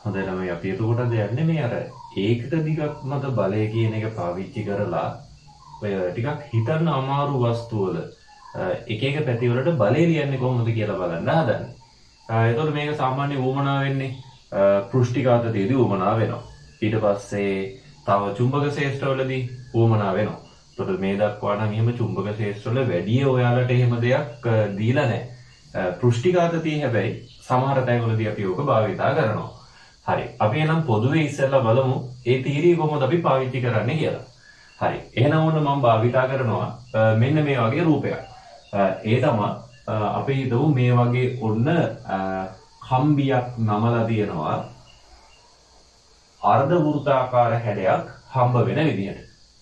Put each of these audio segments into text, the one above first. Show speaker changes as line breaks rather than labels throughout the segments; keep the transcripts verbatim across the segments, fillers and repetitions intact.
හොඳයි ළමයි අපි එතකොට දෙන්නේ මේ අර ඒකක දිගක් මත බලය කියන එක පාවිච්චි කරලා ඔය ටිකක් හිතන්න අමාරු වස්තු වල එක එක පැති වලට බලය ලියන්නේ කොහොමද කියලා බලන්න හදන්නේ. එතකොට මේක සාමාන්‍ය වුමනා වෙන්නේ පෘෂ්ඨිකාතතියදී වුමනා වෙනවා. ඊට පස්සේ තව චුම්බක ශේෂ්ඨවලදී වුමනා වෙනවා. එතකොට මේ දක්වා නම් එහෙම චුම්බක ශේෂ්ඨවල වැඩි ඔයාලට එහෙම දෙයක් දීලා නැහැ. පෘෂ්ඨිකාතතිය හැබැයි සමහර තැන්වලදී අපි ඕක භාවිතා කරනවා. හරි. අපි එහෙනම් පොදුවේ ඉස්සෙල්ලා බලමු ඒ තීරිය කොහොමද අපි පාවිච්චි කරන්නේ කියලා. හරි. එහෙනම් ඕන මම භාවිතා කරනවා මෙන්න මේ වගේ රූපයක්. ඒ තමයි අපි හිතමු මේ වගේ ඔන්න කම්බියක් නමලා තියෙනවා අර්ධ වෘත්තාකාර හැඩයක් හම්බ වෙන විදිහට.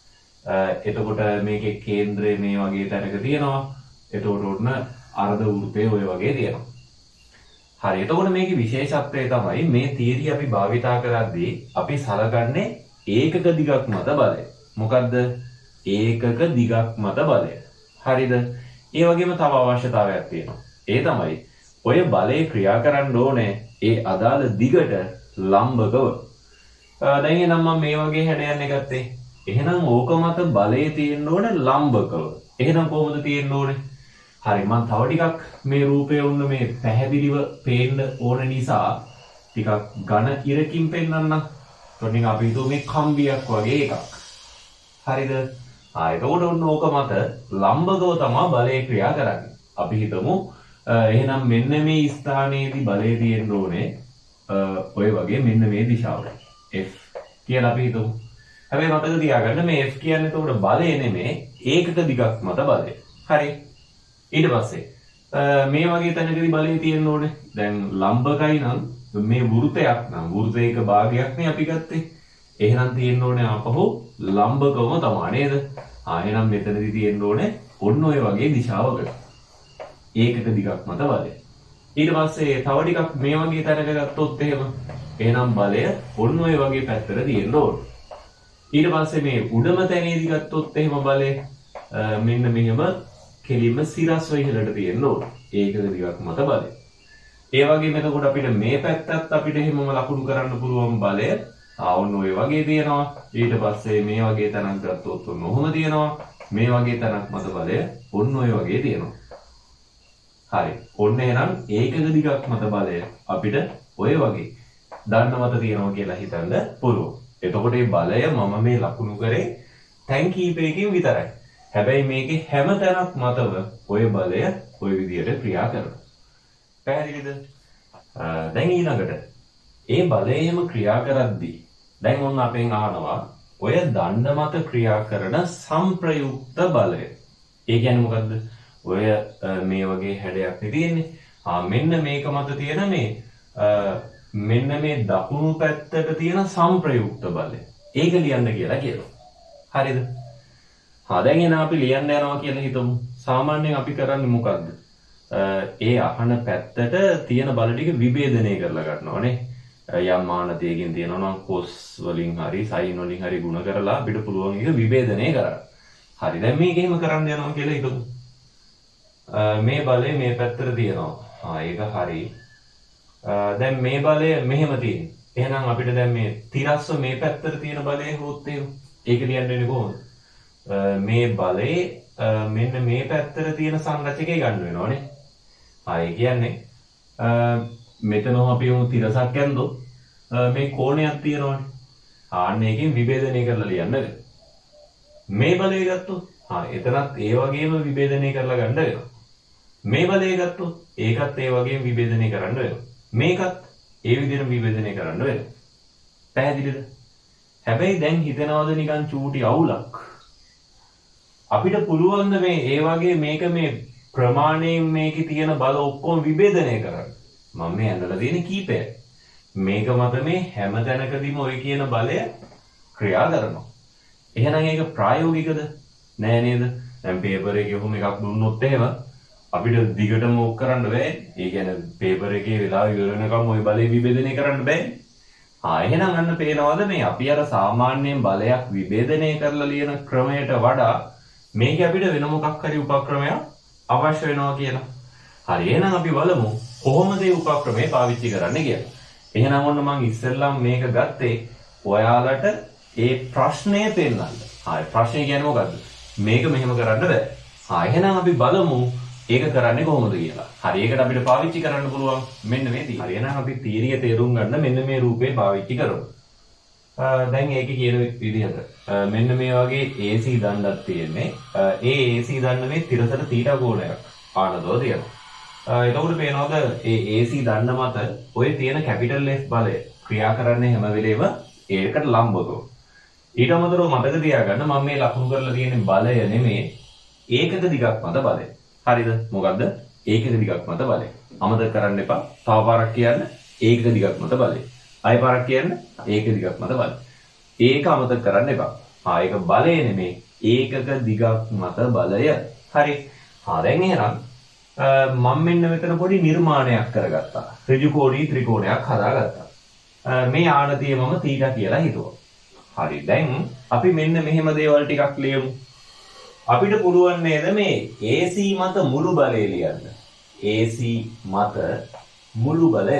එතකොට මේකේ කේන්ද්‍රය මේ වගේ තැනක තියෙනවා. එතකොට ඔන්න අර්ධ වෘත්තය ඔය වගේ තියෙනවා. හරි. එතකොට මේකේ විශේෂත්වය තමයි මේ තියරි අපි භාවිතා කරද්දී අපි සලකන්නේ ඒකක දිගක් මත බලය. මොකද්ද? ඒකක දිගක් මත බලය. හරිද? ඒ වගේම තව අවශ්‍යතාවයක් තියෙනවා. ඒ තමයි ඔය බලය ක්‍රියා කරන්න ඕනේ ඒ අදාළ දිගට ලම්බකව. දැන් එනම් මම මේ වගේ හැඩයක් ගත්තේ. එහෙනම් ඕක මත බලය තියෙන්න ඕනේ ලම්බකව. එහෙනම් කොහොමද තියෙන්න ඕනේ? හරි මම තව ටිකක් මේ රූපය උන්න මේ පැහැදිලිව පේන්න ඕන නිසා ටිකක් ඝන ඉරකින් පෙන්නන්නම්. එතකොට අපි හිතුව මේ කම්බියක් වගේ එකක්. හරිද? ආ එතකොට ඔන්න ඕක මත ලම්බකව තමයි බලය ක්‍රියා කරන්නේ. අපි හිතමු එහෙනම් මෙන්න මේ ස්ථානයේදී බලය තියෙන්න ඕනේ ඔය වගේ මෙන්න මේ දිශාවට. F කියලා අපි හිතමු. හැබැයි මතක තියාගන්න මේ F කියන්නේ එතකොට බලය නෙමෙයි ඒකක දිගක් මත බලය. හරි. ඊට පස්සේ මේ වගේ තැනකදී බලය තියෙන්න ඕනේ. දැන් ලම්බකයි නම් මේ වෘතයක් නම් වෘතයක භාගයක් නේ අපි ගත්තේ. එහෙනම් තියෙන්න ඕනේ අපහු ලම්බකවම තමයි නේද? ආ එහෙනම් මෙතනදී තියෙන්න ඕනේ ඔන්න ඔය වගේ දිශාවකට. ඒකක දිගක් මත බලය. ඊට පස්සේ තව ටිකක් මේ වගේ තැනක ගත්තොත් එහෙම එහෙනම් බලය ඔන්න ඔය වගේ පැත්තට තියෙන්න ඕනේ. ඊට පස්සේ මේ උඩම තැනේදී ගත්තොත් එහෙම බලය මෙන්න මෙහෙම කෙලින්ම සිරස්ව ඉහළට තියෙන්න ඕනේ. ඒකක දිගක් මත බලය. ඒ වගේම එතකොට අපිට මේ පැත්තත් අපිට එහෙමම ලකුණු කරන්න පුළුවන් බලය ආ ඔන්න ඔය වගේ තියෙනවා. ඊට පස්සේ මේ වගේ තැනක් ගත්තොත් ඔන්න ඔහොම තියෙනවා. මේ වගේ තැනක් මත බලය ඔන්න ඔය වගේ තියෙනවා. හරි. ඔන්න එහෙනම් ඒකක දිගක් මත බලය අපිට ඔය වගේ දන්න මත තියෙනවා කියලා හිතන්න පුළුවන්. එතකොට මේ බලය මම මේ ලකුණු කරේ තැන් කීපයකින් විතරයි. හැබැයි මේකේ හැම තැනක් මතව ඔය බලය ඔය විදිහට ක්‍රියා කරනවා. පැහැදිලිද? දැන් ඊළඟට ඒ බලය එහෙම ක්‍රියා කරද්දී දැන් ඔන්න අපෙන් අහනවා ඔය දණ්ඩ මත ක්‍රියා කරන සංප්‍රයුක්ත බලය. ඒ කියන්නේ මොකද්ද? ඔය මේ වගේ හැඩයක් නේ තියෙන්නේ. ආ මෙන්න මේක මත තියෙන මේ මෙන්න මේ දකුණු පැත්තට තියෙන සංප්‍රයුක්ත බලය. ඒක ලියන්න කියලා කියනවා. හරිද? හා දැන් එන අපි ලියන්න යනවා කියලා හිතමු. සාමාන්‍යයෙන් අපි කරන්නේ මොකද්ද? ඒ අහන පැත්තට තියෙන බල ටික විභේදනය කරලා ගන්නවානේ. යම් මානතයකින් තියෙනවා නම් cos වලින් හරි sin වලින් හරි ගුණ කරලා අපිට පුළුවන් එක විභේදනය කරන්න. හරි. දැන් මේක එහෙම කරන්න යනවා කියලා හිතමු. මේ බලය මේ පැත්තට තියෙනවා. ආ ඒක හරි. දැන් මේ බලය මෙහෙම තියෙනවා. එහෙනම් අපිට දැන් මේ තිරස්ව මේ පැත්තට තියෙන බලය හොත් එහෙම. ඒක ලියන්නේ කොහොමද? මේ බලේ මෙන්න මේ පැත්තට තියෙන සංරචකය ගන්න වෙනවනේ. ආ ඒ කියන්නේ මෙතන අපි යමු තිරසක් යන්දෝ මේ කෝණයක් තියෙනවනේ. ආන්න එකෙන් විභේදනය කරලා ලියන්න. මේ බලය ගත්තොත් ආ එතනත් ඒ වගේම විභේදනය කරලා ගන්න වෙනවා. මේ බලය ගත්තොත් ඒකත් ඒ වගේම විභේදනය කරන්න වෙනවා. මේකත් ඒ විදිහට විභේදනය කරන්න වෙනවා. පැහැදිලිද? හැබැයි දැන් හිතනවද නිකන් චූටි අවුලක්? අපිට පුළුවන් මේ ඒ වගේ මේක මේ ප්‍රමාණයෙන් මේකේ තියෙන බල ඔක්කොම විභේදනය කරන්න. මම මේ ඇඳලා තියෙන කීපය. මේක මත මේ හැම තැනකදීම ඔය කියන බලය ක්‍රියා කරනවා. එහෙනම් ඒක ප්‍රායෝගිකද? නෑ නේද? දැන් පේපර් එකේ කොහොම එකක් දුන්නොත් එහෙම අපිට දිගටම ඕක කරන්න බෑ. ඒ කියන්නේ පේපර් එකේ වෙලාව ඉවර වෙනකම් ওই බලය විභේදනය කරන්න බෑ. ආ එහෙනම් අන්න පේනවද මේ අපි අර සාමාන්‍යයෙන් බලයක් විභේදනය කරලා ලියන ක්‍රමයට වඩා මේක අපිට වෙන මොකක් හරි උපක්‍රමයක් අවශ්‍ය වෙනවා කියලා. හරි එහෙනම් අපි බලමු කොහොමද මේ උපක්‍රමය පාවිච්චි කරන්න කියලා. එහෙනම් ඔන්න මම ඉස්සෙල්ලාම මේක ගත්තේ ඔයාලට ඒ ප්‍රශ්නය පෙන්නන්න. හරි ප්‍රශ්නේ කියන්නේ මොකද්ද? මේක මෙහෙම කරන්න බෑ. හා එහෙනම් අපි බලමු ඒක කරන්නේ කොහොමද කියලා. හරි ඒකට අපිට පාවිච්චි කරන්න පුළුවන් මෙන්න මේ තීරිය. හරි එහෙනම් අපි තීරිය තේරුම් ගන්න මෙන්න මේ රූපේ පාවිච්චි කරමු. දැන් ඒකේ කියන විදිහට මෙන්න මේ වගේ A C දණ්ඩක් තියෙන්නේ. ඒ A C දණ්ඩ මේ තිරසට තීටා කෝණයක් ආනදෝ තියෙනවා. එතකොට පේනවද ඒ A C දණ්ඩ මත ඔය තියෙන කැපිටල් F බලය ක්‍රියා කරන්නේ හැම වෙලේම ඒකට ලම්බව. ඊට අමතරව මතක තියාගන්න මම මේ ලකුණු කරලා තියෙන බලය නෙමේ ඒකක දිගක් මත බලය. හරිද? මොකද්ද? ඒකක දිගක් මත බලය. අමතක කරන්න එපා. තව පාරක් කියන්න ඒකක දිගක් මත බලය. ආයෙ පාරක් කියන්න ඒකක දිගක් මත බලය. ඒක අමතක කරන්න එපා. ආ ඒක බලය නෙමේ ඒකක දිගක් මත බලය. හරි. ආ දැන් එහෙනම් මම මෙන්න මෙතන පොඩි නිර්මාණයක් කරගත්තා. ඍජු කෝණී ත්‍රිකෝණයක් හදාගත්තා. මේ ආනතිය මම තීටා කියලා හිතුවා. හරි දැන් අපි මෙන්න මෙහෙම දේවල් ටිකක් ලියමු. අපිට පුළුවන් නේද මේ A C මත මුළු බලය ලියන්න. A C මත මුළු බලය.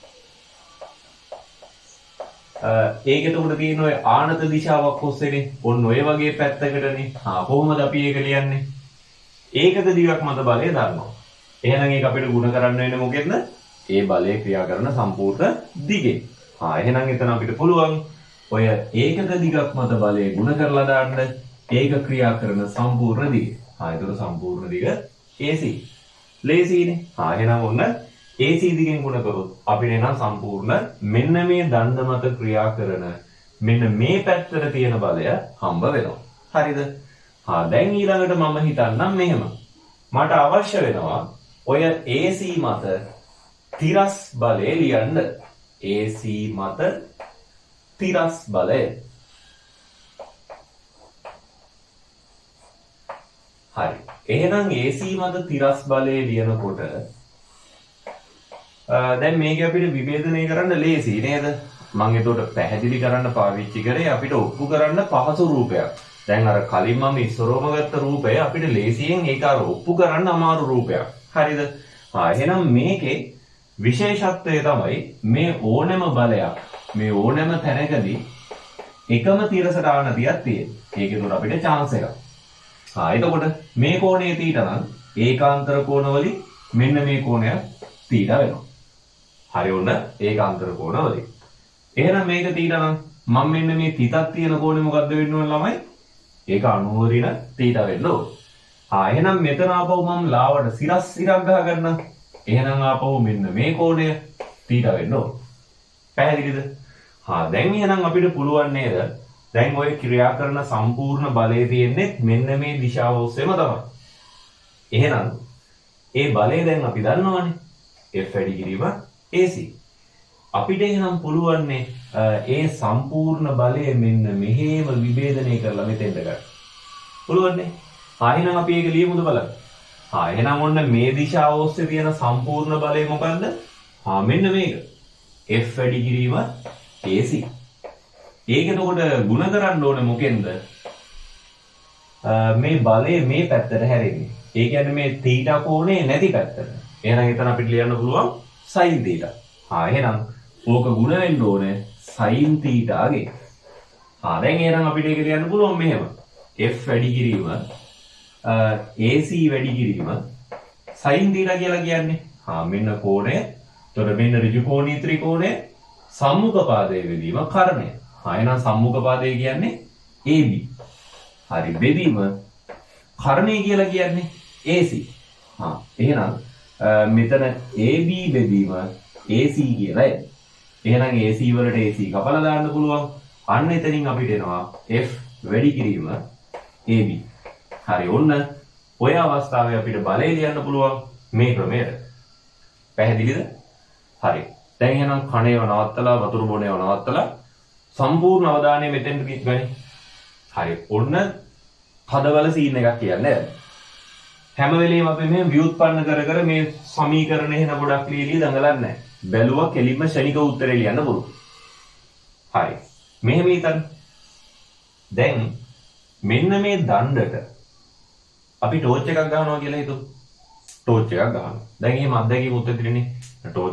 ඒකට උඩ තියෙන ඔය ආනත දිශාවක් ඔස්සේනේ. ඔන්න ඔය වගේ පැත්තකටනේ. ආ කොහොමද අපි ඒක ලියන්නේ? ඒකක දිගක් මත බලය දන්නවා. එහෙනම් ඒක අපිට ගුණ කරන්න වෙන්නේ මොකෙන්ද? ඒ බලය ක්‍රියා කරන සම්පූර්ණ දිගෙන්. ආ එහෙනම් එතන අපිට පුළුවන් ඔය ඒකක දිගක් මත බලය ගුණ කරලා දාන්න ඒක ක්‍රියා කරන සම්පූර්ණ දිග. ආ ඒතර සම්පූර්ණ දිග A C. ලේසියිනේ. ආ එහෙනම් ඔන්න A C දිගෙන් ගුණ කරොත් අපිට එනවා සම්පූර්ණ මෙන්න මේ දණ්ඩ මත ක්‍රියා කරන මෙන්න මේ පැත්තට තියෙන බලය හම්බ වෙනවා. හරිද? ආ දැන් ඊළඟට මම හිතන්නම් මෙහෙම. මට අවශ්‍ය වෙනවා ඔය A C මත තිරස් බලය ලියන්න. A C මත තිරස් බලය. හරි. එහෙනම් A C මත තිරස් බලය ලියනකොට දැන් මේක අපිට විභේදනය කරන්න ලේසි නේද? මම ඒකට පැහැදිලි කරන්න පාවිච්චි කරේ අපිට ඔප්පු කරන්න පහසු රූපයක්. දැන් අර කලින් මම ඉස්සරෝම ගත්ත රූපය අපිට ලේසියෙන් ඒක අර ඔප්පු කරන්න අමාරු රූපයක්. හරිද? ආ එහෙනම් මේකේ විශේෂත්වය තමයි මේ ඕනෑම බලයක් මේ ඕනෑම තැනකදී එකම තිරසට ආනතියක් තියෙනවා. ඒකේ උඩ අපිට chance එකක්. ආ එතකොට මේ කෝණයේ තීටා නම් ඒකාන්තර කෝණවලින් මෙන්න මේ කෝණය තීටා වෙනවා. හරි ඔන්න ඒකාන්තර කෝණවලින්. එහෙනම් මේක තීටා නම් මම මෙන්න මේ තිතක් තියෙන කෝණය මොකද්ද වෙන්න ඕන ළමයි? ඒක අනූව ඍණ තීටා වෙන්න ඕන. ආ එහෙනම් මෙතන ආපහු මම ලාවට සිරස් ඉරක් ගහ ගන්නම්. එහෙනම් ආපහු මෙන්න මේ කෝණය තීටා වෙන්න ඕන. පැහැදිලිද? හා දැන් එහෙනම් අපිට පුළුවන් නේද? දැන් ඔය ක්‍රියා කරන සම්පූර්ණ බලය තියෙන්නේ මෙන්න මේ දිශාව ඔස්සේම තමයි. එහෙනම් ඒ බලය දැන් අපි දන්නවනේ. F වැඩි කිරීම A C. අපිට එහෙනම් පුළුවන් ඒ සම්පූර්ණ බලය මෙන්න මෙහෙම විභේදනය කරලා මෙතෙන්ට ගන්න. පුළුවන් නේ? ආ එහෙනම් අපි ඒක ලියමුද බලන්න. ආ එහෙනම් ඔන්න මේ දිශාව ඔස්සේ තියෙන සම්පූර්ණ බලය මොකද්ද? ආ මෙන්න මේක. F වැඩි කිරීම A C. ඒක එතකොට ගුණ කරන්න ඕනේ මොකෙන්ද? මේ බලය මේ පැත්තට හැරෙන්නේ. ඒ කියන්නේ මේ තීටා කෝණේ නැති පැත්තට. එහෙනම් එතන අපිට ලියන්න පුළුවන් sin තීටා. ආ එහෙනම් ඕක ගුණ වෙන්න ඕනේ sin තීටාගේ. ආ දැන් එහෙනම් අපිට ඒක ලියන්න පුළුවන් මෙහෙම. F වැඩි කිරීම A C වැඩි කිරීම sin තීටා කියලා කියන්නේ. ආ මෙන්න කෝණය. එතකොට මෙන්න ඍජු කෝණී ත්‍රිකෝණය සම්මුඛ පාදයේ බෙදීම කරණය. ආ එහෙනම් සම්මුඛ පාදය කියන්නේ A B. හරි බෙදීම කරණය කියලා කියන්නේ A C. හා එහෙනම් මෙතන A B බෙදීම A C කියලා එන්නේ. එහෙනම් A C වලට A C කපලා දාන්න පුළුවන්. අන්න එතනින් අපිට එනවා F වැඩි කිරීම A B. හරි ඔන්න ඔය අවස්ථාවේ අපිට බලය ලියන්න පුළුවන් මේ ක්‍රමයට. පැහැදිලිද? හරි. දැන් එහෙනම් කණේව නවත්තලා වතුර බොනේව නවත්තලා සම්පූර්ණ අවධානය මෙතෙන්ට ගනි. හරි. ඔන්න හදවල සීන් එකක් කියන්නේ. හැම වෙලේම අපි මේ ව්‍යුත්පන්න කර කර මේ සමීකරණ එහෙන ගොඩක් ලියලී දඟලන්නේ නැහැ. බැලුවා කෙලින්ම ශනික උත්තරේ ලියන්න පුළුවන්. හරි. මෙහෙම හිතන්න. දැන් මෙන්න මේ දණ්ඩට අපි ටෝච් එකක් ගන්නවා කියලා හිතමු. ටෝච් එකක් ගන්නවා. දැන් එහෙම අත්දැකීම් උත්තර දෙන්නේ ටෝච් එක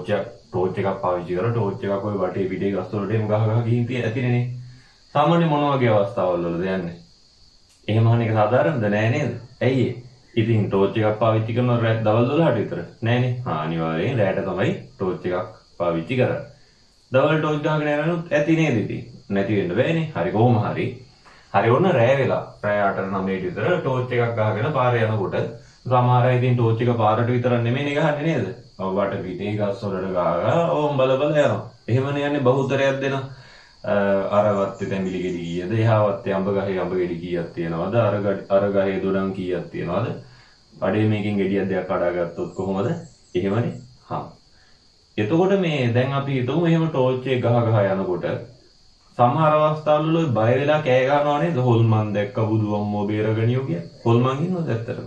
ටෝච් එකක් පාවිච්චි කරලා ටෝච් එකක් ඔය වටේ පිටේ ගස් වලට එමු ගහ ගහ ගිහින් තිය ඇතිනේ. සාමාන්‍ය මොන වගේ අවස්ථාවල් වලද යන්නේ? එහෙම අහන එක සාධාරණද නෑ නේද? ඇයි ඒ? ඉතින් ටෝච් එකක් පාවිච්චි කරනවා රෑ දවල් දොළහට විතර. නෑනේ. ආ අනිවාර්යෙන් රෑට තමයි ටෝච් එකක් පාවිච්චි කරන්නේ. දවල් ටෝච් ගහගෙන යනනුත් ඇති නේද ඉතින්? නැති වෙන්න බෑනේ. හරි කොහොම හරි. හරි ඔන්න රෑ වෙලා රෑ අට නවයට විතර ටෝච් එකක් ගහගෙන පාරේ යනකොට සමහර අය ඉතින් ටෝච් එක පාරට විතරක් නෙමෙයි ගහන්නේ නේද? ඔව් වට පිටේ ගස් වලට ගහලා ඕම් බල බල යනවා. එහෙමනේ යන්නේ බහුතරයක් දෙන අර වත්තේ තැඹිලි ගෙඩි කීයද? එහා වත්තේ අඹ ගහේ අඹ ගෙඩි කීයක් තියෙනවද? අර අර ගහේ දොඩම් කීයක් තියෙනවද? අඩේ මේකෙන් ගෙඩියක් දෙකක් කඩාගත්තොත් කොහොමද? එහෙමනේ. හා. එතකොට මේ දැන් අපි හිතමු එහෙම ටෝච් එක ගහ ගහ යනකොට සමහර අවස්ථාවල බය වෙලා කෑ ගහනවා නේද? හොල්මන් දැක්ක බුදු අම්මෝ බේරගනියෝ කිය. හොල්මන් ඉන්නවද ඇත්තටම?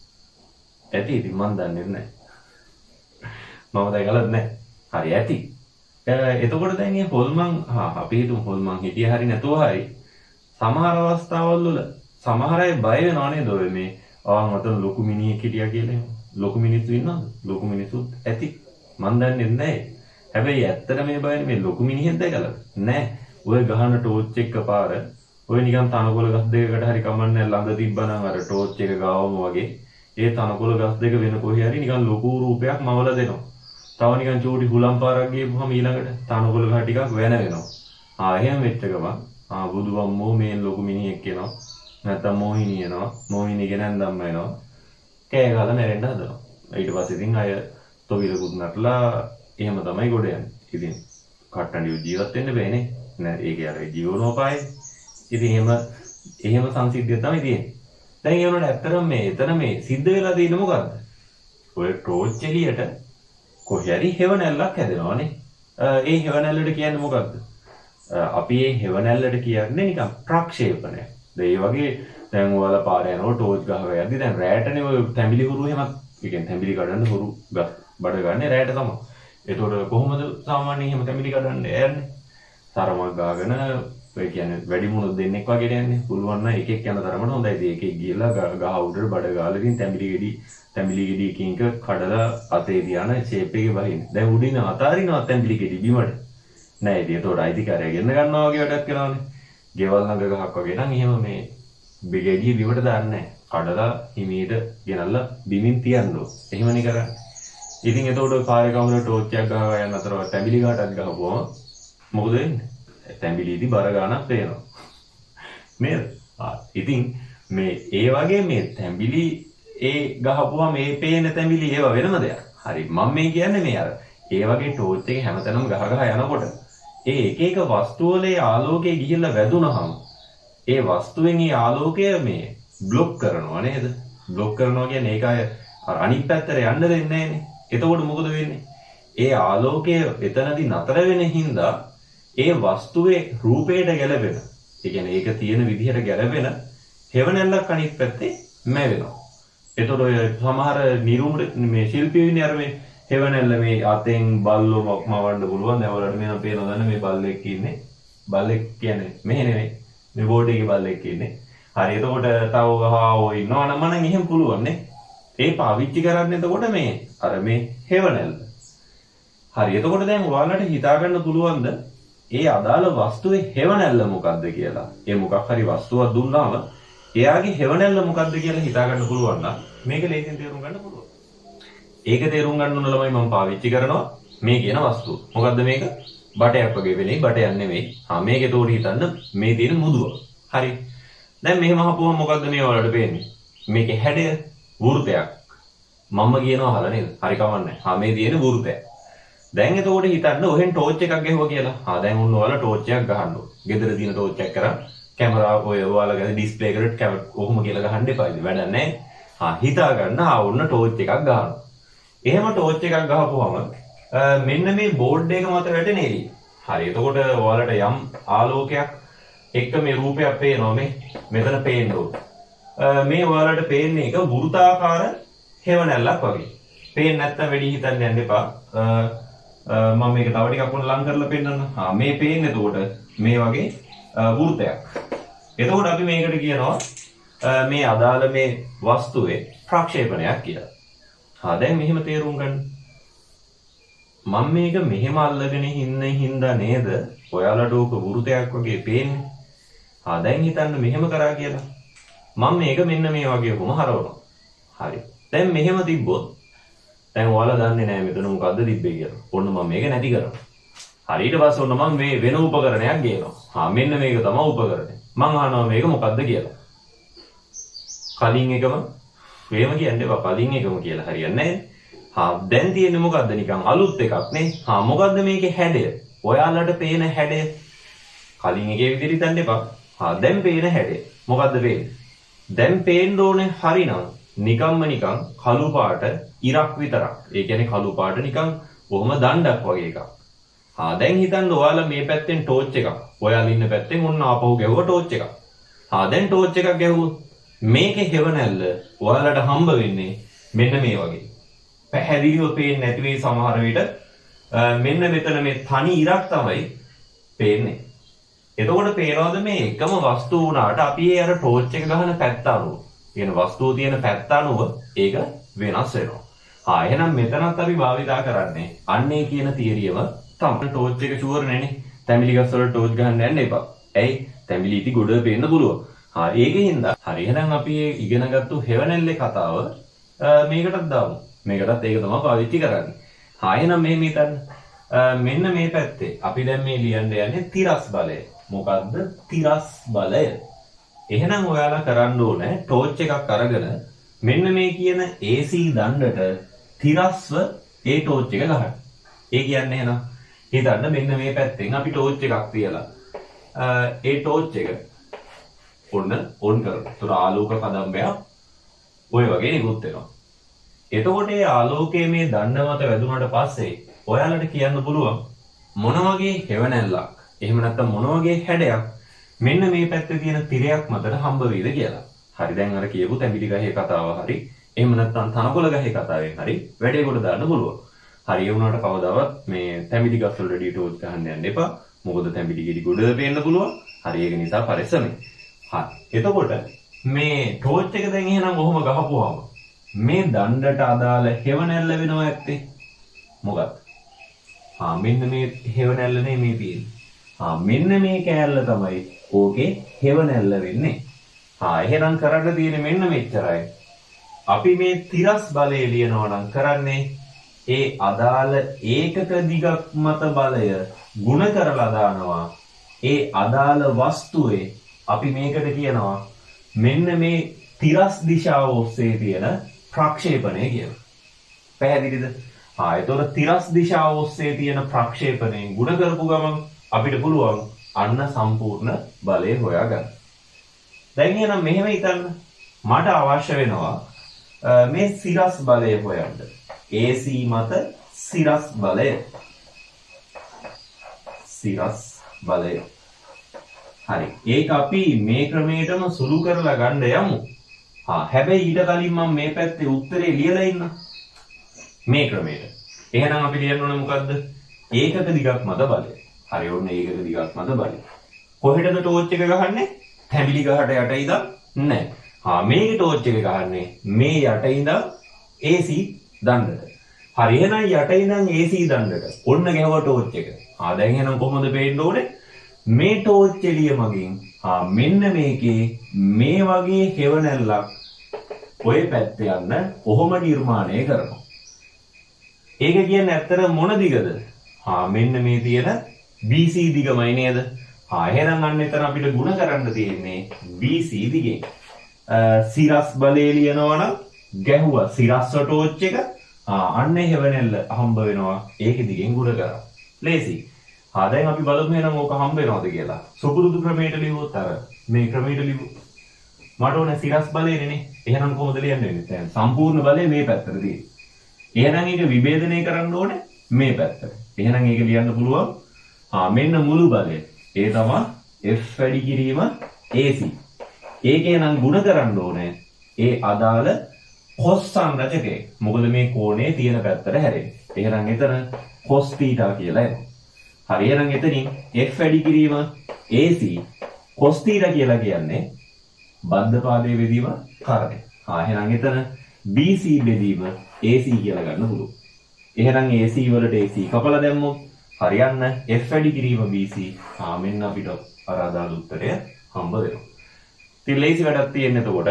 ඇති ඉතින් මන් දන්නේ නැහැ. මම දැකලා නැහැ. හරි ඇති. එතකොට දැන් මේ හොල්මන් හා අපි හිතමු හොල්මන් හිටිය හරි නැතුව හරි සමහර අවස්ථාවල් වල සමහර අය බය වෙනවා නේද? ඔය මේ ආ මතන ලොකු මිනිහෙක් හිටියා කියලා එහෙම. ලොකු මිනිස්සු ඉන්නවද? ලොකු මිනිස්සුත් ඇති. මන් දන්නේ නැහැ. හැබැයි ඇත්තට මේ බයනේ මේ ලොකු මිනිහෙක් දැකලා නැහැ. ඔය ගහන ටෝච් එක පාර ඔය නිකන් තනකොළ ගස් දෙකකට හරි කමන්නේ ළඟ තිබ්බනම් අර ටෝච් එක ගාවම වගේ ඒ තනකොළ ගස් දෙක වෙන කොහේ හරි නිකන් ලොකු රූපයක් මවලා දෙනවා. තව නිකන් චූටි හුලම් පාරක් ගියපුවම ඊළඟට තනකොළ ගහ ටිකක් වෙන වෙනවා. ආ එහෙම වෙච්ච ගමන් ආ බුදු අම්මෝ මේ ලොකු මිනිහෙක් කියනවා. නැත්තම් මොහිනී එනවා. මොහිනී ගෙනන් ධම්ම එනවා. කෑ ගහලා මැරෙන්න හදනවා. ඊට පස්සේ ඉතින් අය තොවිලකුත් නටලා එහෙම තමයි ගොඩ යන්නේ. ඉතින් කට්ටන්ඩිය ජීවත් වෙන්න බෑනේ. නෑ ඒකේ අර ජීවනෝපාය. ඉතින් එහෙම එහෙම සංසිද්ධියක් තමයි තියෙන්නේ. දැන් ඒ වුණාට ඇත්තටම මේ එතන මේ සිද්ධ වෙලා තියෙන්නේ මොකද්ද? ඔය ටෝච් එළියට කොහේ හරි හෙවණැල්ලක් හැදෙනවානේ. ඒ හෙවණැල්ලට කියන්නේ මොකද්ද? අපි මේ හෙවණැල්ලට කියන්නේ නිකන් ප්‍රක්ෂේපණය. ඒ වගේ දැන් ඔයාලා පාරේ යනකොට ටෝච් ගහගෙන යද්දි දැන් රෑටනේ ඔය තැඹිලි හුරු එහෙමත් ඒ කියන්නේ තැඹිලි කඩන්න හුරු බඩ ගන්න රෑට තමයි. ඒතකොට කොහොමද සාමාන්‍යයෙන් එහෙම තැඹිලි කඩන්න යන්නේ? තරමක් ගාගෙන ඔය කියන්නේ වැඩි මුණු දෙන්නෙක් වගේ යන්නේ. පුළුවන් නම් එකෙක් යන තරමට හොඳයි. ඒකෙක් ගිහලා ගහ උඩට බඩ ගාලා ඉතින් තැඹිලි ගෙඩි තැඹිලි ගෙඩි එකින් එක කඩලා අතේ තියාන ෂේප් එකේ වහින්න. දැන් උඩින් අතාරිනවා තැඹිලි ගෙඩි බිමට. නෑ ඉතින් ඒතකොට අයිතිකාරය ගෙන්න ගන්නවා වගේ වැඩක් කරනවානේ. ගෙවල් ළඟ ගහක් වගේ නම් එහෙම මේ බෙගෙඩිය බිමට දාන්නේ නැහැ. කඩලා හිමීට ගෙනල්ලා බිමින් තියන්න ඕන. එහෙමනේ කරන්නේ. ඉතින් එතකොට පාරේ කවුරු ටෝච් එකක් ගහවා යන අතර තැඹිලි කාටත් ගහපුවම මොකද වෙන්නේ? තැඹිලිදී බර ගන්නක් පේනවා. නේද? ආ ඉතින් මේ ඒ වගේ මේ තැඹිලි ඒ ගහපුවා මේ පේන තැඹිලි ඒව වෙනම දෙයක්. හරි මම මේ කියන්නේ මේ අර ඒ වගේ ටෝච් එක හැමතැනම ගහ ගහ යනකොට ඒ එක එක වස්තු වල ආලෝකය ගිහිල්ලා වැදුනහම ඒ වස්තුවෙන් ඒ ආලෝකය මේ බ්ලොක් කරනවා නේද? බ්ලොක් කරනවා කියන්නේ ඒක අය අනිත් පැත්තට යන්න දෙන්නේ නැහනේ. එතකොට මොකද වෙන්නේ? ඒ ආලෝකය එතනදී නතර වෙන හින්දා ඒ වස්තුවේ රූපයට ගැලපෙන. ඒ කියන්නේ ඒක තියෙන විදිහට ගැලපෙන හෙවණැල්ලක් අනිත් පැත්තේ මැවෙනවා. එතකොට ඔය සමහර නිරුම් මේ ශිල්පීයෝ ඉන්නේ අර මේ හෙවණැල්ල මේ අතෙන් බල්ලෝ මවන්න පුළුවන්. දැන් ඔයාලට මේක පේනවා දන්න මේ බල්ලෙක් ඉන්නේ. බල්ලෙක් කියන්නේ මෙහෙ නෙමෙයි. මේ බෝඩ් එකේ බල්ලෙක් ඉන්නේ. හරි එතකොට තව ගහවෝ ඉන්නවා නම් මනම් එහෙම පුළුවන් නේ. ඒ පාවිච්චි කරන්නේ එතකොට මේ අර මේ හෙවණැල්ල. හරි එතකොට දැන් ඔයාලට හිතා ගන්න පුළුවන්ද ඒ අදාළ වස්තුවේ හෙවණැල්ල මොකක්ද කියලා? ඒ මොකක් හරි වස්තුවක් දුන්නාම එයාගේ හෙවණැල්ල මොකක්ද කියලා හිතා ගන්න පුළුවන් නම් මේක ලේසියෙන් තේරුම් ගන්න පුළුවන්. ඒක තේරුම් ගන්න උන ළමයි මම පාවිච්චි කරනවා මේ කියන වස්තුව. මොකද්ද මේක? බටයක් වගේ වෙන්නේ බටයක් නෙමෙයි. හා මේකේ තෝරි හිතන්න මේ තියෙන මුදුව. හරි. දැන් මෙහෙම අහපුවම මොකද්ද මේ වලට පේන්නේ? මේකේ හැඩය වෘතයක්. මම කියනවා අහලා නේද? හරි කමන්නේ. හා මේ තියෙන වෘතයක්. දැන් එතකොට හිතන්න ඔහෙන් ටෝච් එකක් ගැහුවා කියලා. හා දැන් උන්න ඔයාලා ටෝච් එකක් ගහන්න ඕන. ගෙදර තියෙන ටෝච් එකක් කරා කැමරාව ඔය ඔයාලගේ ඩිස්ප්ලේ එකට කොහොම කියලා ගහන්න එපා. ඉතින් වැඩක් නැහැ. හා හිතා ගන්න ආ ඔන්න ටෝච් එකක් ගහනවා. එහෙම ටෝච් එකක් ගහපුවම මෙන්න මේ බෝඩ් එක මත වැටෙන එළිය. හරි. එතකොට ඔයාලට යම් ආලෝකයක් එක්ක මේ රූපයක් පේනවා මේ මෙතන පේන්න ඕන. මේ ඔයාලට පේන්නේ එක වෘත්තාකාර හෙවණැල්ලක් වගේ. පේන්නේ නැත්තම් වෙඩි හිතන්න යන්න එපා. මම මේක තව ටිකක් උන ලං කරලා පෙන්නන්න. හා මේ පේන්නේ එතකොට මේ වගේ වෘතයක්. එතකොට අපි මේකට කියනවා මේ අදාළ මේ වස්තුවේ ප්‍රක්ෂේපණයක් කියලා. හා දැන් මෙහෙම තේරුම් ගන්න. මම මේක මෙහෙම අල්ලගෙන ඉන්න හින්දා නේද ඔයාලට ඕක වෘතයක් වගේ පේන්නේ. ආ දැන් හිතන්න මෙහෙම කරා කියලා. මම මේක මෙන්න මේ වගේ කොම හරවනවා. හරි. දැන් මෙහෙම තිබ්බොත් දැන් ඔයාලා දන්නේ නැහැ මෙතන මොකද්ද තිබ්බේ කියලා. ඔන්න මම මේක නැති කරනවා. හරි ඊට පස්සේ ඔන්න මම මේ වෙන උපකරණයක් ගේනවා. හා මෙන්න මේක තමයි උපකරණය. මම අහනවා මේක මොකද්ද කියලා. කලින් එකම වේම කියන්නේ බා කලින් එකම කියලා හරියන්නේ නැහැ. හා දැන් තියෙන්නේ මොකද්ද නිකන් අලුත් එකක් නේ. හා මොකද්ද මේකේ හැඩය? ඔයාලට පේන හැඩය කලින් එකේ විදිහට හිතන්න එපා. හා දැන් පේන හැඩය මොකද්ද පේන්නේ? දැන් පේන්න ඕනේ හරිනම් නිකම්ම නිකන් කළු පාට ඉරක් විතරක්. ඒ කියන්නේ කළු පාට නිකන් කොහොම දණ්ඩක් වගේ එකක්. හා දැන් හිතන්න ඔයාලා මේ පැත්තෙන් ටෝච් එකක්. ඔයාලා ඉන්න පැත්තෙන් ඔන්න ආපහු ගැහුවා ටෝච් එකක්. හා දැන් ටෝච් එකක් ගැහුවොත් මේකේ හෙවණැල්ල ඔයාලට හම්බ වෙන්නේ මෙන්න මේ වගේ. පැහැදිලිව පේන්නේ නැති වෙයි සමහර විට. මෙන්න මෙතන මේ තනි ඉරක් තමයි පේන්නේ. එතකොට පේනවද මේ එකම වස්තුව වුණාට අපි ඒ අර ටෝච් එක ගහන පැත්ත අනුව කියන වස්තුව තියෙන පැත්ත අනුව ඒක වෙනස් වෙනවා. හා එහෙනම් මෙතනත් අපි භාවිතා කරන්නේ අන්නේ කියන තියරියම තමයි. ටෝච් එක ෂුවර් නෙනේ. තැඹිලි ගස් වල ටෝච් ගහන්න යන්න එපා. ඇයි? තැඹිලි ඉති ගොඩ පේන්න පුළුවන්. හා ඒකෙන් හින්දා හරි එහෙනම් අපි ඉගෙනගත්තු හෙවණැල්ලේ කතාව මේකටත් දාමු. මේකටත් ඒක තමයි පාවිච්චි කරන්නේ. හා එහෙනම් මෙහෙම හිතන්න. මෙන්න මේ පැත්තේ අපි දැන් මේ ලියන්න යන්නේ තිරස් බලය. මොකද්ද තිරස් බලය? එහෙනම් ඔයාලා කරන්න ඕනේ ටෝච් එකක් අරගෙන මෙන්න මේ කියන A C දණ්ඩට තිරස්ව ඒ ටෝච් එක ගහන්න. ඒ කියන්නේ එහෙනම් හිතන්න මෙන්න මේ පැත්තෙන් අපි ටෝච් එකක් තියලා ඒ ටෝච් එක ඔන්න ඔන් කරනවා. ඒතර ආලෝක කදම්බයක් ඔය වගේ නිකුත් වෙනවා. එතකොට ඒ ආලෝකයේ මේ දණ්ඩ මත වැදුනට පස්සේ ඔයාලට කියන්න පුළුවන් මොන වගේ හෙවණැල්ලක් එහෙම නැත්නම් මොන වගේ හැඩයක් මෙන්න මේ පැත්තේ තියෙන තිරයක් මතට හම්බ වෙයිද කියලා. හරි දැන් අර කියපු තැඹිලි ගහේ කතාව හරි එහෙම නැත්නම් තනකොළ ගහේ කතාවෙන් හරි වැඩේ කොට දාන්න පුළුවන්. හරි ඒ වුණාට කවදාවත් මේ තැඹිලි ගස් වල රෙඩි ටෝච් ගහන්න යන්න එපා. මොකද තැඹිලි ගෙඩි ගොඩ පේන්න පුළුවන්. හරි ඒක නිසා පරිස්සමෙන්. හරි. එතකොට මේ ටෝච් එක දැන් එහෙනම් ඔහොම ගහපුවාම මේ දණ්ඩට අදාළ හෙවණැල්ල වෙනවා ඇත්තේ මොකක්ද? ආ මෙන්න මේ හෙවණැල්ලනේ මේ තියෙන්නේ. ආ මෙන්න මේ කෑල්ල තමයි ඕකේ හෙවණැල්ල වෙන්නේ. ආ එහෙනම් කරන්න තියෙන්නේ මෙන්න මෙච්චරයි. අපි මේ තිරස් බලය ලියනවා නම් කරන්නේ ඒ අදාළ ඒකක දිගක් මත බලය ගුණ කරලා දානවා. ඒ අදාළ වස්තුවේ අපි මේකට කියනවා මෙන්න මේ තිරස් දිශාව ඔස්සේ තියෙන ප්‍රක්ෂේපණය කියලා. පැහැදිලිද? ආ ඒතකොට තිරස් දිශාව ඔස්සේ තියෙන ප්‍රක්ෂේපණයෙන් ගුණ කරපු ගමන් අපිට පුළුවන් අන්න සම්පූර්ණ බලය හොයාගන්න. දැන් එහෙනම් මෙහෙම හිතන්න. මට අවශ්‍ය වෙනවා මේ සිරස් බලය හොයන්න. A C මත සිරස් බලය. සිරස් බලය. හරි. ඒක අපි මේ ක්‍රමයටම සුළු කරලා ගන්න යමු. හා හැබැයි ඊට කලින් මම මේ පැත්තේ උත්තරේ ලියලා ඉන්න. මේ ක්‍රමයට. එහෙනම් අපි ලියන්න ඕනේ මොකද්ද? ඒකක දිගක් මත බලය. හරි ඔන්න ඒකක දිගක් මත බලය. කොහෙටද ටෝච් එක ගහන්නේ? තැඹිලි ගහට යට ඉඳන් නැහැ. හා මේකේ ටෝච් එක ගහන්නේ මේ යට ඉඳන් A C දණ්ඩට. හරි එහෙනම් යට ඉඳන් A C දණ්ඩට. ඔන්න ගැහුවා ටෝච් එක. හා දැන් එහෙනම් කොහොමද පේන්න ඕනේ? මේ ටෝච් එළිය මගින් හා මෙන්න මේකේ මේ වගේ හෙවණැල්ලක් ඔය පැත්තේ යන්න කොහොම නිර්මාණය කරනවා. ඒක කියන්නේ ඇත්තට මොන දිගද? හා මෙන්න මේ තියෙන B C දිගමයි නේද? හා එහෙනම් අන්න එතන අපිට ಗುಣ කරන්න තියෙන්නේ B C දිගෙන්. සිරස් බලය ලියනවා නම් ගැහුවා සිරස්ව ටෝච් එක. ආ අන්න හෙවණැල්ල හම්බ වෙනවා. ඒක දිගෙන් ಗುಣ කරා. ලේසි. හා දැන් අපි බලමු එහෙනම් ඕක හම්බ වෙනවද කියලා. සුපුරුදු ක්‍රමයට ලියුවොත් අර මේ ක්‍රමයට ලියුවොත් මට ඕනේ සිරස් බලයනේ නේ. එහෙනම් කොහොමද ලියන්නේ වෙන්නේ? දැන් සම්පූර්ණ බලය මේ පැත්තට තියෙන්නේ. එහෙනම් ඒක විභේදනය කරන්න ඕනේ මේ පැත්තට. එහෙනම් ඒක ලියන්න පුළුවන්. ආ මෙන්න මුළු බලය. ඒ තමයි F වැඩි කිරීම A C. ඒකේ නම් ಗುಣ කරන්න ඕනේ ඒ අදාළ cos සංරචකේ. මොකද මේ කෝණය තියෙන පැත්තට හැරෙන්නේ. එහෙනම් එතන cos theta කියලා එනවා. හරි එහෙනම් එතනින් F වැඩි කිරීම A C cos theta කියලා කියන්නේ බද්ධ පාදයේ බෙදීම කරණය. ආ එහෙනම් එතන B C බෙදීම A C කියලා ගන්න පුළුවන්. එහෙනම් A C වලට A C කපලා දැම්මොත් හරියන්න F වැඩි කිරීම B C. ආ මෙන්න අපිට අර අදාළ උත්තරය හම්බ වෙනවා. ඉතින් ලේසි වැඩක් තියෙන එතකොට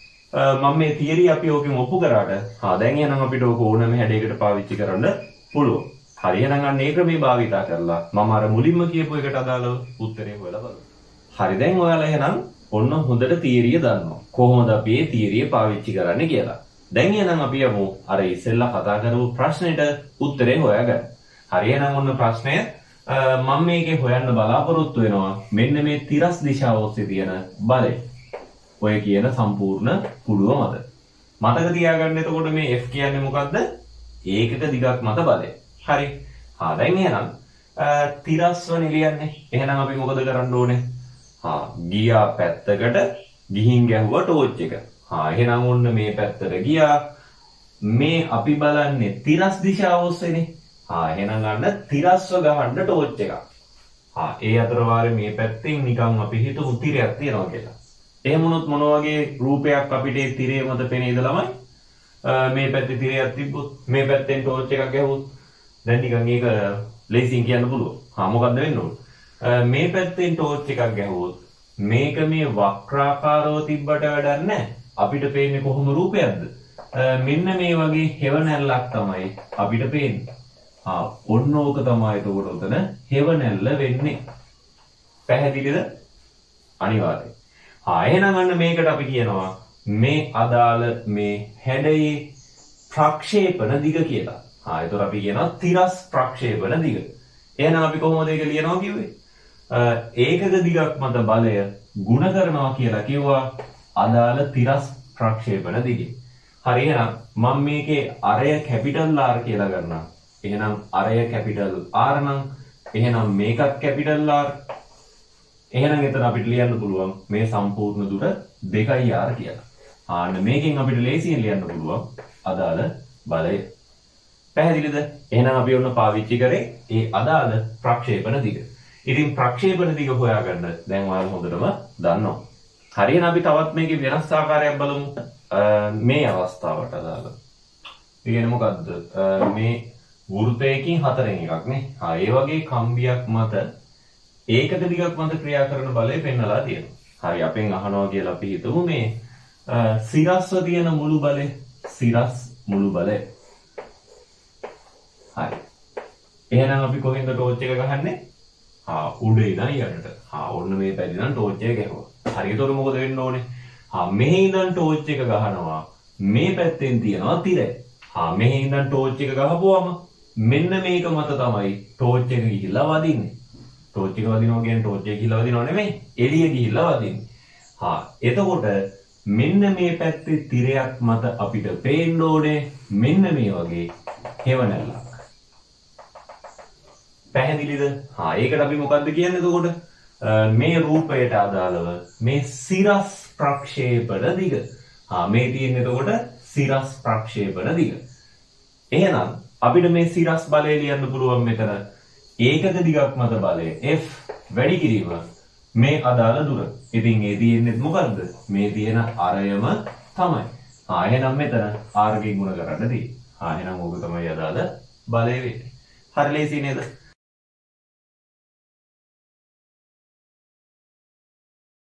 මම මේ තියරි අපි ඕකෙන් ඔප්පු කරාට ආ දැන් එහෙනම් අපිට ඕක ඕනම හැඩයකට පාවිච්චි කරන්න පුළුවන්. හරි එහෙනම් අන්න ඒ ක්‍රමේ භාවිතා කරලා මම අර මුලින්ම කියපු එකට අදාළව උත්තරේ හොයලා බලමු. හරි දැන් ඔයාලා එහෙනම් ඔන්න හොඳට තියරිය දන්නවා. කොහොමද අපි මේ තියරිය පාවිච්චි කරන්නේ කියලා. දැන් එහෙනම් අපි යමු අර ඉස්සෙල්ලා කතා කරපු ප්‍රශ්නෙට උත්තරේ හොයාගන්න. හරි එහෙනම් ඔන්න ප්‍රශ්නය මම මේකේ හොයන්න බලාපොරොත්තු වෙනවා මෙන්න මේ තිරස් දිශාව ඔස්සේ තියෙන බලය. ඔය කියන සම්පූර්ණ පුඩුව මත. මතක තියාගන්න එතකොට මේ F කියන්නේ මොකද්ද? ඒකක දිගක් මත බලය. හරි. හා දැන් එහෙනම් තිරස්ව නිලියන්නේ. එහෙනම් අපි මොකද කරන්න ඕනේ? හා ගියා පැත්තකට ගිහින් ගැහුවා ටෝච් එක. හා එහෙනම් ඔන්න මේ පැත්තට ගියා. මේ අපි බලන්නේ තිරස් දිශාව ඔස්සේනේ. හා එහෙනම් ගන්න තිරස්ව ගහන්න ටෝච් එකක්. හා ඒ අතර වාරේ මේ පැත්තෙන් නිකන් අපි හිතමු තිරයක් තියනවා කියලා. එහෙම වුණොත් මොන වගේ රූපයක් අපිට ඒ තිරය මත පෙනේද ළමයි? මේ පැත්තේ තිරයක් තිබ්බොත් මේ පැත්තෙන් ටෝච් එකක් ගැහුවොත් දැන් නිකන් ඒක ලේසියෙන් කියන්න පුළුවන්. හා මොකද්ද වෙන්න ඕන? මේ පැත්තෙන් ටෝච් එකක් ගැහුවොත් මේක මේ වක්‍රාකාරව තිබ්බට වැඩක් නැහැ. අපිට පේන්නේ කොහොම රූපයක්ද? මෙන්න මේ වගේ හෙවණැල්ලක් තමයි අපිට පේන්නේ. ආ ඔන්න ඕක තමයි එතකොට උතන හෙවණැල්ල වෙන්නේ. පැහැදිලිද? අනිවාර්යයෙන්. ආ එහෙනම් අන්න මේකට අපි කියනවා මේ අදාළ මේ හැඩයේ ප්‍රක්ෂේපණ දිග කියලා. ආ ඒතර අපි කියනවා තිරස් ප්‍රක්ෂේපණ දිග. එහෙනම් අපි කොහොමද ඒක ලියනවා කිව්වේ? ඒකක දිගක් මත බලය ගුණ කරනවා කියලා කිව්වා අදාළ තිරස් ප්‍රක්ෂේපණ දිගේ. හරි එහෙනම් මම මේකේ අරය කැපිටල් R කියලා ගන්නවා. එහෙනම් අරය කැපිටල් R නම් එහෙනම් මේකත් කැපිටල් R. එහෙනම් එතන අපිට ලියන්න පුළුවන් මේ සම්පූර්ණ දුර දෙකයි R කියලා. ආන්න මේකෙන් අපිට ලේසියෙන් ලියන්න පුළුවන් අදාළ බලය. පැහැදිලිද? එහෙනම් අපි ඔන්න පාවිච්චි කරේ ඒ අදාළ ප්‍රක්ෂේපණ දිග. ඉතින් ප්‍රක්ෂේපණ දිග හොයාගන්න දැන් ඔයාලා හොඳටම දන්නවා. හරි එහෙනම් අපි තවත් මේකේ වෙනස් ආකාරයක් බලමු. මේ අවස්ථාවට අදාළ. ඒ කියන්නේ මොකද්ද? මේ වෘතයකින් හතරෙන් එකක් නේ. ආ ඒ වගේ කම්බියක් මත ඒකක දිගක් මත ක්‍රියා කරන බලය පෙන්නලා තියෙනවා. හරි අපෙන් අහනවා කියලා අපි හිතමු මේ සිරස්ව තියෙන මුළු බලය සිරස් මුළු බලය. හරි. එහෙනම් අපි කොහෙන්ද ටෝච් එක ගහන්නේ? ආ උඩේ ඉඳන් යන්නට. ආ ඔන්න මේ පැත්තේ ඉඳන් ටෝච් එක ගැහුවා. හරි ඒතකොට මොකද වෙන්න ඕනේ? ආ මෙහි ඉඳන් ටෝච් එක ගහනවා. මේ පැත්තෙන් තියනවා තිරය. ආ මෙහි ඉඳන් ටෝච් එක ගහපුවාම මෙන්න මේක මත තමයි ටෝච් එක ගිහිල්ලා වදින්නේ. ටෝච් එක වදිනවා කියන්නේ ටෝච් එක ගිහිල්ලා වදිනව නෙමෙයි. එළිය ගිහිල්ලා වදින්නේ. හා එතකොට මෙන්න මේ පැත්තේ තිරයක් මත අපිට පේන්න ඕනේ මෙන්න මේ වගේ හෙවණැල්ලක්. පැහැදිලිද? හා ඒකට අපි මොකද්ද කියන්නේ එතකොට? මේ රූපයට අදාළව මේ සිරස් ප්‍රක්ෂේපණ දිග. හා මේ තියෙන්නේ එතකොට සිරස් ප්‍රක්ෂේපණ දිග. එහෙනම් අපිට මේ සිරස් බලය ලියන්න පුළුවන් මෙතන ඒකක දිගක් මත බලය F වැඩි කිරීම මේ අදාළ දුර. ඉතින් ඒ තියෙන්නේ මොකද්ද? මේ තියෙන අරයම තමයි. ආ එහෙනම් මෙතන R ගෙන් ගුණ කරන්න තියෙන්නේ. ආ එහෙනම් ඕක තමයි අදාළ බලය වෙන්නේ. හරි ලේසි නේද?